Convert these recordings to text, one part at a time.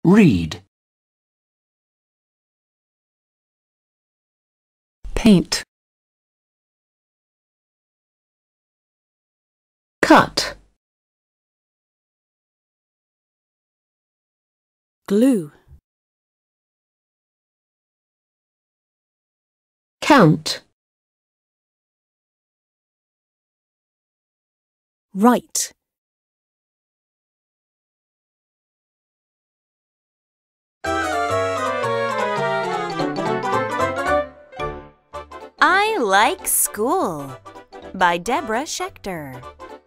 read. Paint. Cut. Glue. Count. Write. I Like School by Deborah Schechter.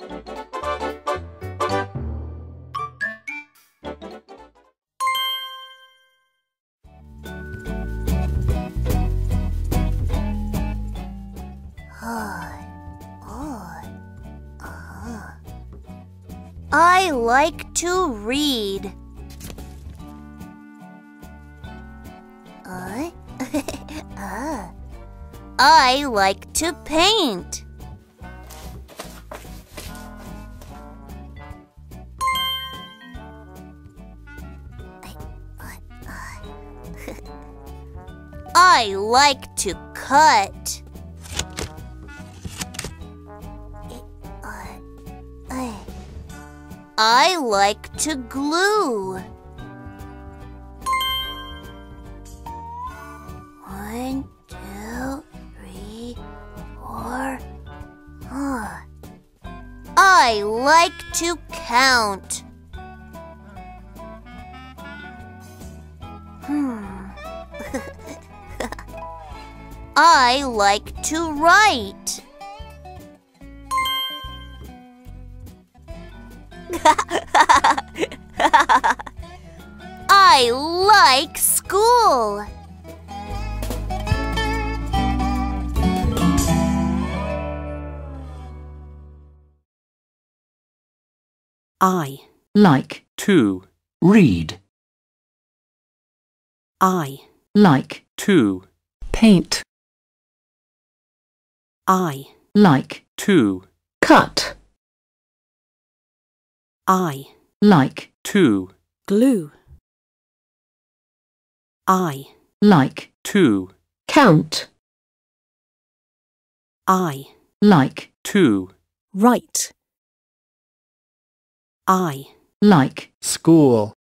I like to read. I like to paint. I like to cut. I like to glue. 1, 2, 3, 4. I like to count. I like to write. I like school. I Like to, read. I Like to, paint. I Like to, cut. I Like to, glue. I like to, count. I Like to, write. I like school.